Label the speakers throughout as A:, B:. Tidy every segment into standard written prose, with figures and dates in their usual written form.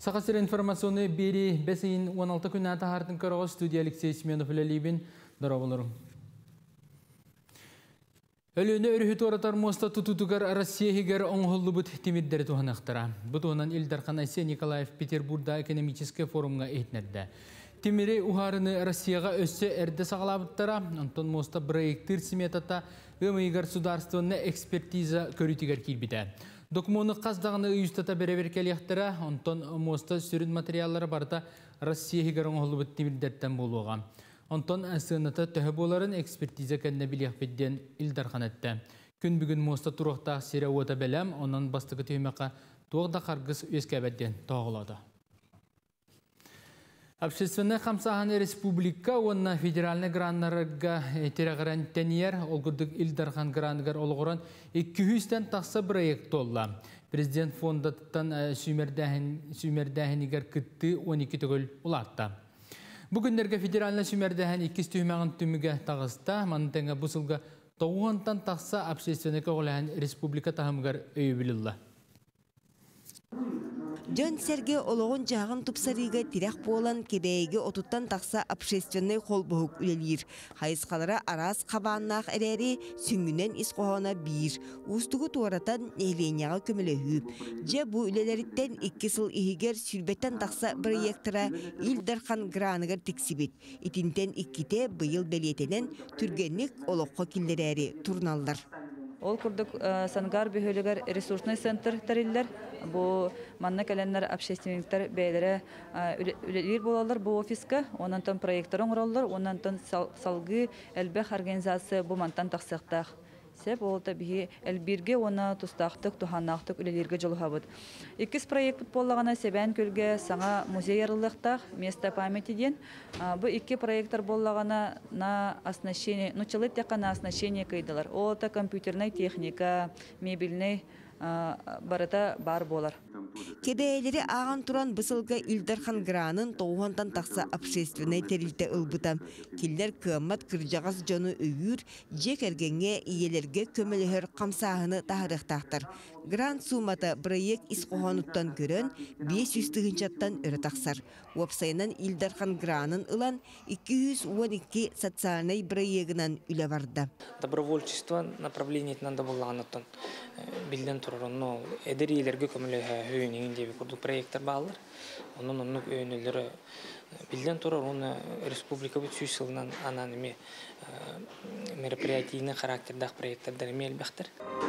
A: Сақасыр информационы бері бәсейін 16 күн әті хартын көріғі студия Алексей Семенов үлелейбін дұра болырым. Өліні өріхіт оратар моста тұтутығар Россиягер оңғылы бұд темеддері туғанақтыра. Бұд онан Илдархан Айсе Николаев Петербургда экономический форумға етнерді. Темірей ұғарыны Россияға өссе әрді сағалабыттара, Антон моста проекттір сметата ғымығар сударствоны экспертиза көрітігер келбіді. Документны қаздағыны үйістата бәрі келияқтыра, Антон моста сүрін материаллары барда Россиягер оңғылы бұд темеддерден болуға. Антон әсіғыната төхі боларын экспертиза кәнне білияқпедден Илдархан әтті. Күн бүгін моста тұрақтақ сері ота бәлем, онан бастығы түймеқа туғда қарғыз өскәбәдден тоғылады. Общественный қамсағаны республика, онна федеральный граннарыға терағыран тәнiyер, олғырдық Илдархан гранығар олғыран 200-тен тақса проект олла. Президент фондаттан сүймердәхінігер күтті 12 түгіл ұлатта. Бүгіндерге федеральный сүймердәхін 2 түймеғын түміге тағыста, манытенге бұсылға 9-тан тақса общественный көғылән республика тағымығар өй білілі.
B: Жон Серге олығын жағын тұпсарыға тирек болан кебейге отуттан тақса общественный қолбұғық үлелер. Хайысқалары арас қабаннақ әрәрі сүңгінен исқоғана бір. Устығы туаратан нәйленяға көмілі хүп. Же бұ үлелеріттен 2 сыл ихігер сүрбеттен тақса проекттыра Илдархан гранығыр тіксібет. Итінтен 2-те бұйыл бәлетенен түргенлік олыққа келдері турналдар.
C: Ол күрдік Сангар бүйөлігер ресурсный центр тәрелілер. Бұл манна кәләнлер общественниктер бәйлері үлелер болалар бұл офиска. Онантан проекторын ғыралар, онантан салғы әлбәқ организация бұл мантан тақсықтақ. Сәп ол табиғи әлбірге оны тұстақтық, туханнақтық үлелерге жолы хабыд. 2 проект болағана сәбән көлге саңа музей ярылықтақ, место памяти ден. Бұл 2 проекттар болағана на оснащение, чылыт яқана оснащение кайдылар. Ол та компьютерная техника, мебельный барыта бар болар.
B: Кебейлері аған туран бұсылға Илдархан гранын тоғантан тақса общественный терілті ұлбыта. Келдер көммат кіржағыз жоны өйір, жек әргенге иелерге көмілігір қамсағыны тағырықтақтыр. Гран сумата проект исқоғануттан көрін 500-тігіншаттан өрі тақсар. Уапсайынан Илдархан гранын ұлан 212 социальный проектінан үлі барды.
D: Добровольчество направлениетінен да болғанаттан білден тұрырын, әдірелерге көмілігі өйінеген деп күрдік проекттар бағалар. Оның онық өйінелері білден тұрыр, оны республика бұт сүйсілінен ананеме мероприятийный характердақ проекттардарыме әлбәқтір.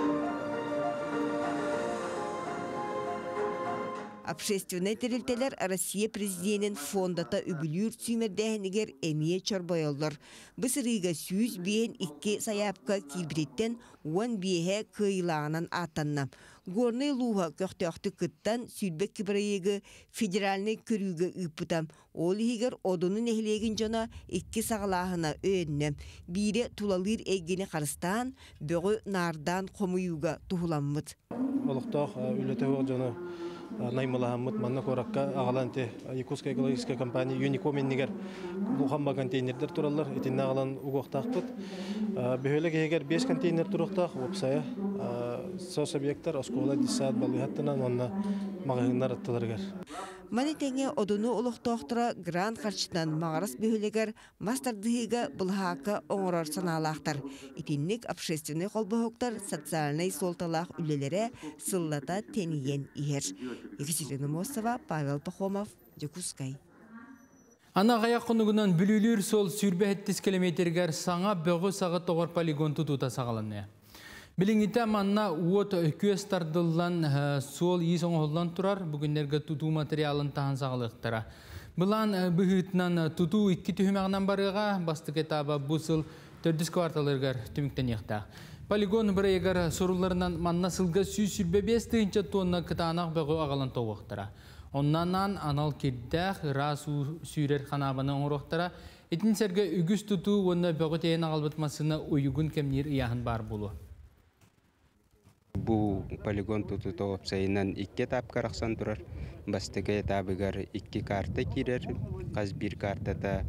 B: Общественный терилтелер Россия президентин фондата үбүлүр сүймердәһинигер эмие чорбойоллар. Бысырыга сүүз биен 2 саяпка килбириттен 10 биеһе кыйлаанан атанна. Горный луха көктөктү кыттан сүлбек кибрайыгы федеральный көрүүгө ыппытам. Ол игер одунун эхлегин жона 2 сагалаахына өөннө. Бире тулалыр эгени карыстан, бөгө нардан комуюга тухуламмыт.
E: Олуктак үлөтөгө жона Наймалахаммыт манна коракка агаланте Якутская экологическая компания Юникомен нигер бухамба контейнердер тураллар итинне агалан угоктакпыт. Бөһөлөг эгер 5 контейнер туруктак опсая сос объекттар оскола дисат балыхаттынан онна магыннар аттыларгар.
B: Манитеңе одуну улуктоктора грант карчытан мағарас бөһөлөгөр мастардыгы булхака оңорор саналактар. Итинник общественный колбохоктар социальный солталах үлелере сыллата тениен ихер. Екатерина Мосова, Павел Пахомов, Якутскай.
A: Ана гаяк конугунан бүлүлүр сол сүрбәһеттис километргер саңа бөгө сагы тогор полигон тутута сагаланны. Билиңите манна уот көстардылан сол исоңоллан турар бүгүннерге тутуу материалын таан сагалыктара. Булан быгытнан тутуу 2 түһүмәгнән барыга бастык этаба бусыл 4 кварталыргар түмүктен якта. Полигон бирегер соруларынан манна сылга сүрбебес тыынча тонна кытанак бөгө агалан тоғуктара. Оннан анал кирдәх расу сүрер ханабаны оңроқтара. Этин серге үгүс тутуу онна бөгө тейен агалбытмасына уюгун кемнир ияһын бар болу.
F: Бу полигон тутуу сайынан 2 тапкар аксан турар. Бастыгы этабыгар 2 карта кирер. Каз 1 картата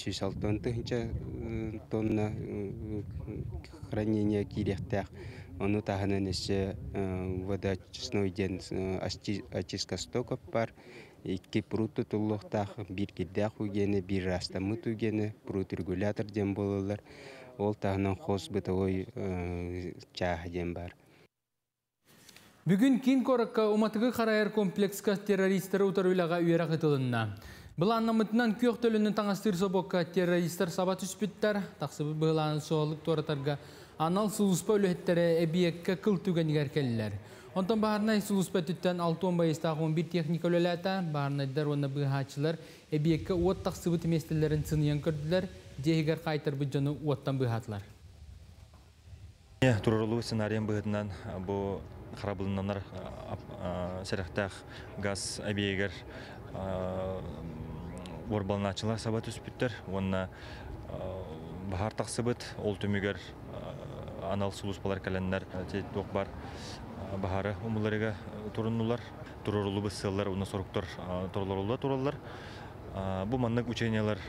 F: 506 тонна хранение кирехтах. Ону таханан эсе водочной ден очистка стоков бар. 2 прут тутуллуктах, 1 кирдах угені, 1 растамыт угені, прут регулятор дем болалар. Ол тағынан қос бытовой чағы дем бар.
A: Бүгін кин коракка уматыгы қарайыр комплексқа террористері утарылаға үйерақ етілінна. Бұл аннамытынан көк төлінің таңастыр собокка террористер сабат үспіттер, тақсыбы бұғыланын соғылық торатарға анал сұлыспа өліхеттері әбиекке қыл түгенігер келілер. Онтан бағарнай сұлыспа түттен 6-10 байыстағы 11 техника өлеләті, бағарнайдар оны бұғачылар әбиекке от тақсыбы тіместілерін сыниян көрділер, дегігер қайтыр бұджаны оттан бұғатылар.
G: Туралуу сценарийын бұғытынан бұл қарабылынанар сәріқтақ газ әбиегер орбалыначылар сабат үспіттер. Онына бағар тақсыбыт, ол түмігер анал сұлыспалар кәлінлер тоқ бар бағары ұмыларыға тұрынылар. Туралуу бұссылар, оны сұрықтар туралар. Бұл маннық учениялар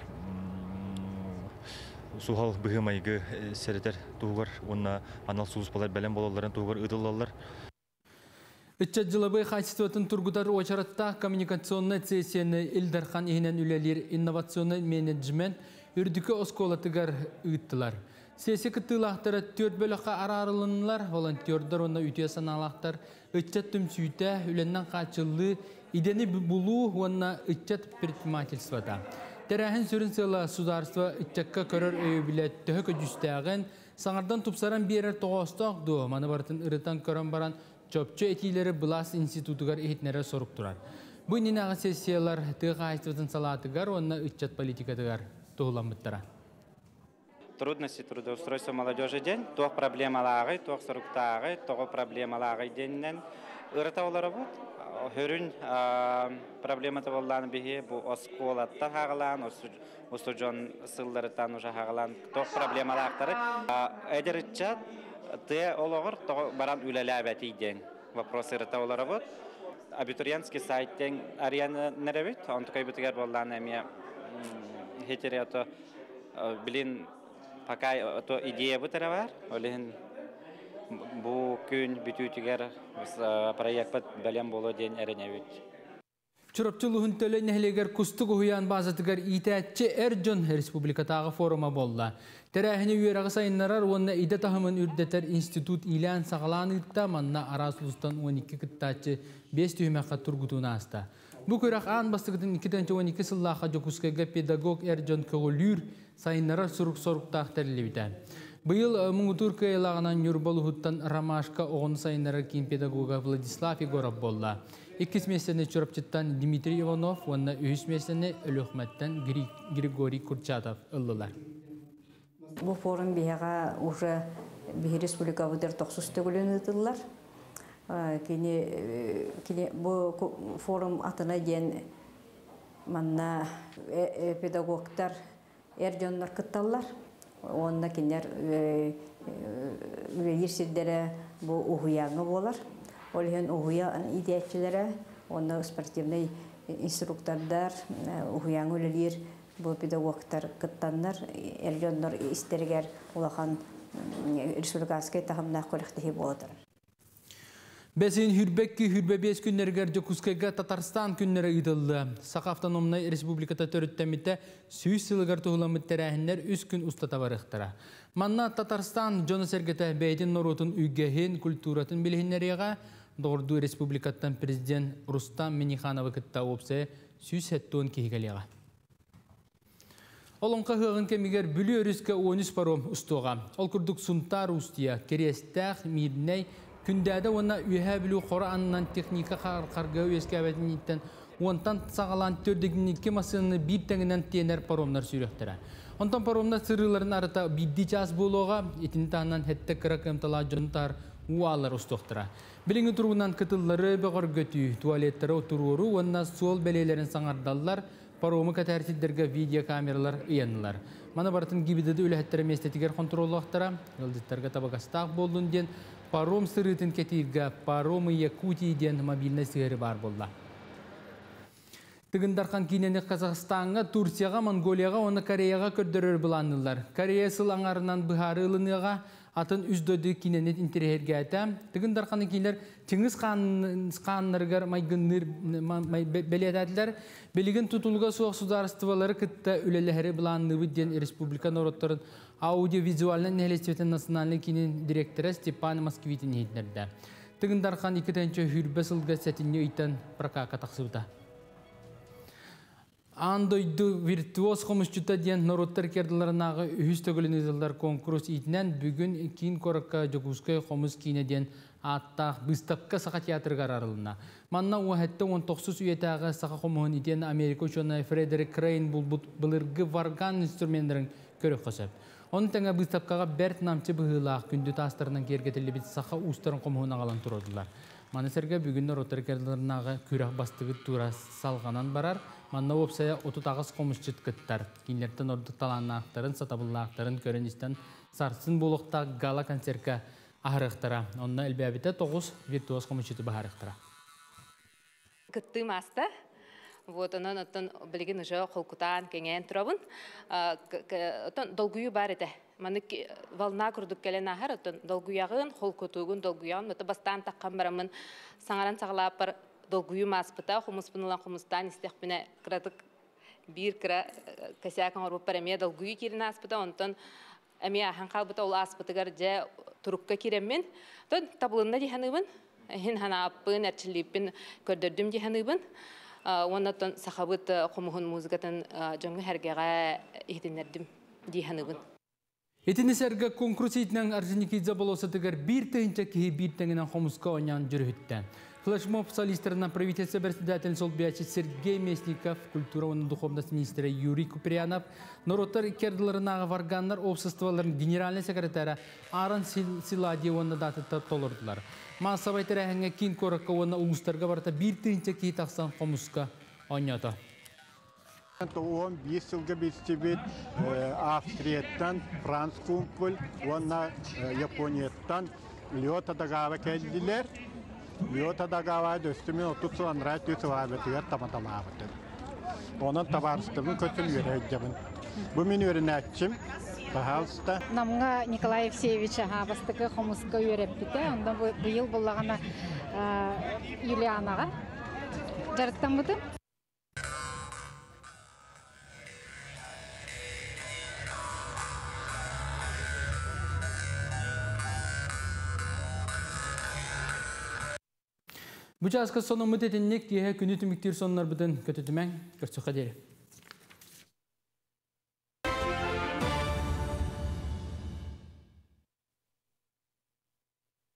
G: Сухал бұғымайғы сәрітер туғыр, онына анал сұлыспалар бәлем болаларын туғыр ұдылалар.
A: Үтчат жылабы қайсытуатын тұрғыдар очаратта коммуникационный сессияны Илдархан ихінен үлелер инновационный менеджмент үрдікі осколатыгар ұйттылар. Сессия күттілақтары 4 бөліққа арарылынылар, волонтердар оны үтия саналақтар, үтчат түмсүйті үленнен қачылы, идені бұлу онына үтчат предпринимательствода. Тәрәхін сүрін сыла сударство үтчакка көрір өй білет түхі көджістәғін, саңардан тұпсаран берер тоғыстақ ду, маны бартын ұрытан көрін баран Чөпчө этилері Былас институтығар ehitnere сорук турар. Бұл нинағы сессиялар тыға айстыватын салатыгар, онына үтчат политикатыгар туғыламыттара.
H: Трудности трудоустройства молодежи день, тоқ проблемалағы, тоқ соруктағы, тоғы проблемалағы деннен ұрытаулары бұд. Хүрін проблематы болланы бігі бұл осколатта хағылан, осуджон сылдарыттан ұжа хағылан, тоқ проблемалақтары. Әдер үтчат Те олығыр баран үлеләбәті иден вопросы рытаулары бұд. Абитуриентский сайттен арияны нәрәбет, онтықай бүтігер болған әме хетері ото білін пакай ото идея бұтыры бар. Олығын бұл күн бүтігер проект бұд бәлем болу ден әрінәбет.
A: Чұрапчылығын төлі нәхілегер күстік ұхыян базатығар итәтчі әрджон республикатағы форума болла. Тәрәхіні үйерағы сайынларар, онына иді тахымын үрдетер институт илән сағалан ұйтта, манна арасылыстан 12 күттәтчі 5 түймәққа тұрғытуына аста. Бұл көрақ аң бастығытын 2-12 сыллаға жокускайға педагог әрджон көгілір сайынларар сұрық-сұрықтақ тәрілебіті. Бұйыл мұңғытур көйлағынан юрбалы ғыттан Рамашқа оғын сайынларар кейін педагога Владислав Егоров болла. 2 месяцені чұрапчыттан Дмитрий Иванов, онына 3 месяцені Өліхмәттен Григорий Курчатов ұлылар.
I: Бұл форум бияға уже бейі республика бұдыр 900 төгілін ұтылар. Бұл форум атына ден манна педагогтар әрденлер күтталар. Онына кенер ерсердері бұл ұғыяңы болар. Олығын ұғыяң идеятчілері, оны спортивный инструктордар, ұғыяң өлілер, бұл педагогтар күттанлар, әрденлер істергер олақан республикаскай тағымнақ коллективі болыдыр.
A: Бәсін хүрбекки хүрбебес күннергер Жокускайга Татарстан күннері ұйдылды. Сақа автономнай республиката төріттәмітті сүйіс сылығар тұғыламыт тәрәхінлер үз күн ұстата барықтыра. Манна Татарстан жоны сәргеті бәйден норотын үйгәхен культуратын білігінлеріға Doğru Respublikattan Prezident Rustam Minixanova kıtta opse süs hetton kihigaliga. Olonqa hığın kemiger bülü örüske 13 parom ustoğa. Olkurduk suntar ustiya kerestaq midney kündədə ona ühə bülü Qorandan texnika qarqa üyeskabetinindən ondan sağalan tördəginlikki masını bir təngəndən tener paromlar sürüqtərə. Ondan paromlar sırrıların arata biddi ças buluğa etintandan hette kırak emtala jontar ualar ustoqtıra. Bilingi turğundan kıtılları beğer götü tuvaletleri otururu ondan sol belelerin sanardallar paromu katarsidlerge video kameralar uyanırlar. Mana bartın gibide de ülhettere mestetiger kontrollaqtara yıldızlarga tabaqastaq boldun den parom sırıtın ketirge paromu Yakuti den mobilne sığırı var bolla. Tıgındarkan kineni Kazakhstan'a, Tursiyaga, Mongoliyaga, onu Koreyaga kördürür bulanırlar. Koreya sıl anarından bıharı ılınıga, атын үздödü киненет интерегерге тыгын дарқаны кейлер теңіз қаннарғар майгынныр белетәділер белеген тұтылға соқ сударыстывалары кітті үлелері бұланны бүдден республика народтарын аудиовизуальный нәлестветен национальный кинен директоры Степан Москвитин ейднерді. Тыгын дарқан 2-ші хүрбі сылға сәтіне үйтен прокақа тақсыуда. Андойду виртуоз қомысчута ден народтар керділерінағы үхістөгілін үзілдер конкурс итінен бүгін кейін коракка жогузкай қомыс кейнеден аттақ бұстапқа сақа театрғар арылына. Манна уәхетті 19 үйетағы сақа қомығын итен Америка үшіні Фредерик Крейн бұлырғы варган инструменттерін көрі қосып. Оның тәңі бұстапқаға бәрт намчы бұғылақ күнді тастарынан кергетілі біт сақа ұстарын қомығын ағалан тұрдылар. Манысырға бүгін народтар керділерінағы күрақ бастығы тура салғанан барар. Манна опсая 30 қомысчыт кыттар. Кейлерден ордық таланнақтарын, сатабыллақтарын көріністен сарсын болуқта гала концертка ағырықтыра. Онна әлбәбіті 9 виртуоз қомысчыты бағарықтыра.
J: Кытты маста. Вот онан оттан білген ұжы қолқутан кеңен тұрабын. Оттан долгүйі бар еті. Маны волна күрдік кәлен ағыр, оттан долгүйағын, қолқутуғын долгүйағын. Оты бастан таққан барамын саңаран сағылап бар долгүйі маспыта, құмыспынылан құмыстан істеқпіне қырадық бір қыра кәсіяқын орбып бар әме долгүйі керін аспыта. Онтан әме аған қалбыта ол аспытығар жа тұрыққа кереммен. Оттан табылында деханыбын, әйін хана аппын, әрчіліппін көрдірдім деханыбын. Оннаттан сақабыт қомығын музыкатын жоңғы әргеға ехтенердім дейханыбын.
A: Етінісергі конкурс етінің Орджоникидзе болосатығар бір тәйінчә кейі бір тәңінен қомысқа ойнан жүргітті. Флешмоб солистерынан правительство председатель Солбиячи Сергей Местников, культура оның духовность министрі Юрий Куприянов, народтар керділерінағы варганлар обществоларын генеральный секретары Аран Силади оны датыттар толырдылар. Массабайтыр әңге кейін көріккі оны ұлыстарға барыта бір тәйінчә кейі тақсан қомысқа ойнады.
K: 15 жылғы бестебет Австрияттан, Франц Кумпөл, онна Японияттан Льота дағава кәлділер. Льота дағава дөстімен 30 жылан радиосы вабетігер таматамағыды. Оның табарыстығын көтін өрәйдемін. Бұл мен өрінәтчім. Пожалуйста.
L: Намға Николай Евсеевич бастығы қомысқа өрәппіті. Онда бұйыл болағана Юлианаға жарықтан бұды.
A: Бұчасқы соны мұт етіннек дейі күні түміктер сонлар бұдың көтетімен көрсіқ қадері.